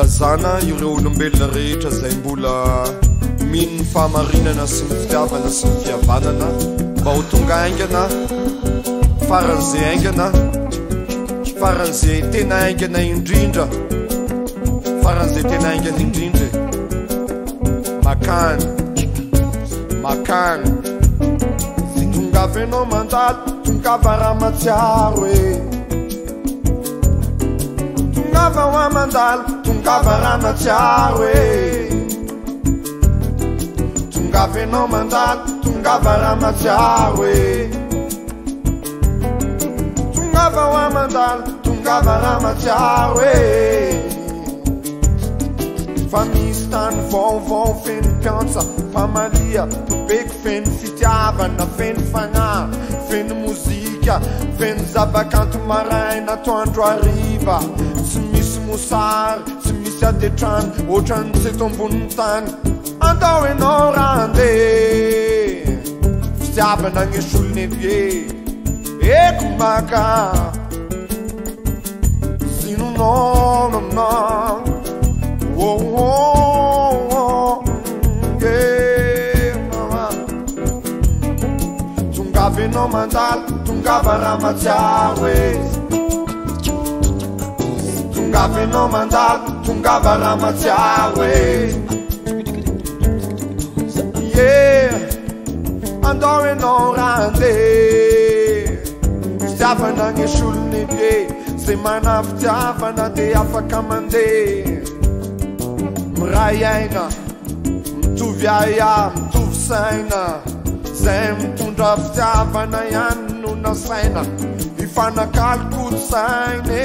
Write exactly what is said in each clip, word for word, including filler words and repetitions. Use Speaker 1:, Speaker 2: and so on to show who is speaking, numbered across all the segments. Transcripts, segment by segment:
Speaker 1: ilazana ireo olombelona rehetra zay mbola mino ny fahamarinana sy ny fitiavana sy ny fihavanana mba ho tonga aingana faran'izay aingana faran'izay tena aingana indrindra faran'izay tena aingana indrindra makany makany tongava ianao mandalo tongava raha matsiaro e tongava ho amandalo tongava raha matsiaro e tongava ianao mandalo tongava raha matsiaro e tongava ho amandalo tongava raha matsiaro e fa misy tany vaovao feno mpiantsa famalia tobeko feno fitiavana feno fagnahy feno mozika feno zavakanto maraina toandro ariva tsy misy mosary tsy misy adetrany ohatrany tsy eto amboniny tany andao ianao raha andeha fitiavana gnesolony evie eko maka sinononona oh, oh, oh, yeah, mama. Tongava ianao mandalo tongava raha matsiaro e tongava ianao mandalo tongava raha matsiaro e yeah andao ianao raha andeha fitiavana gnesolony be zay mana fitiavana dia afaka mandeha miray aina mitovy aya mitovy saina zay mitondra fitiavana ihany no nasaina ifanakalokolotsainy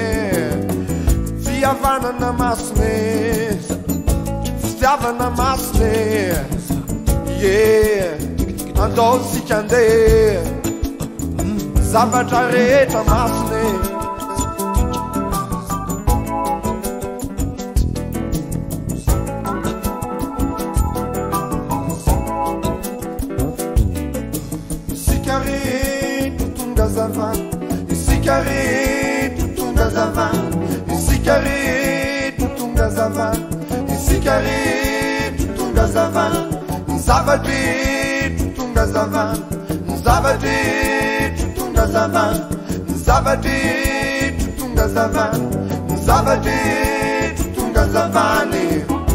Speaker 1: fihavanana masiny fitiavana masiny yeah andao sika andeha zavatra rehetra masiny Isikari tutunga zavan Isikari tutunga zavan Isikari tutunga zavan Zavadi tutunga zavan Zavadi tutunga zavan Zavadi tutunga zavan Zavadi tutunga zavani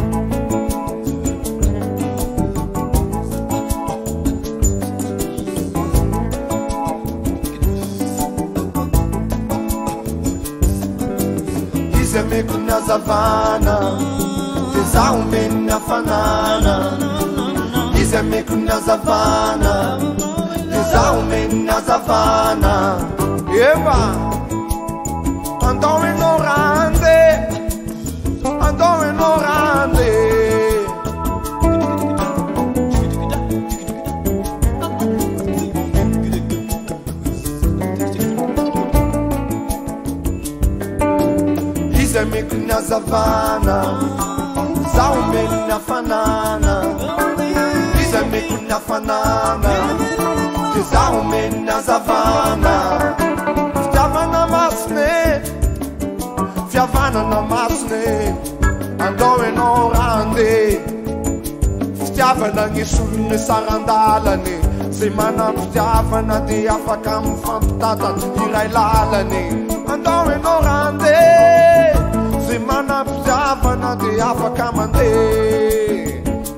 Speaker 1: Ize mekunya zavana Iza umenya fanana Ize mekunya zavana Iza umenya zavana Eva Andou ignorante Andou ignorante Ize mekunya zavana Iza umenya fanana Ize mekunya fanana Iza umenya zavana Fiavana masne Fiavana na masne Andou ignorante Fitiavana gnesolony sarandalany Zay mana fitiavana dia afaka mifampitatana iray lalany Andou ignorante Zay mana fitiavana dia afaka mandeha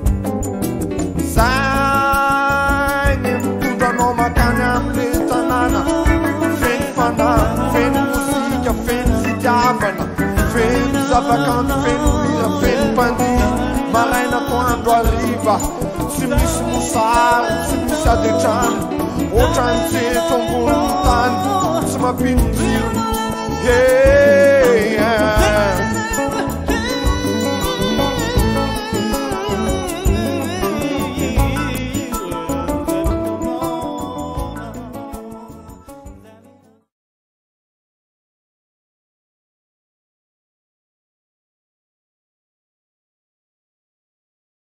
Speaker 1: Zay ny mitondranao makany amile tanàna Feno fanahy, feno mozika, feno fitiavana Feno zavakanto, feno hira, feno mpandihy Maraina toandro ariva Tsy misy mosary, tsy misy adetrany Ohatrany tsy eto amboniny tany Tsy mampino-driro Yeah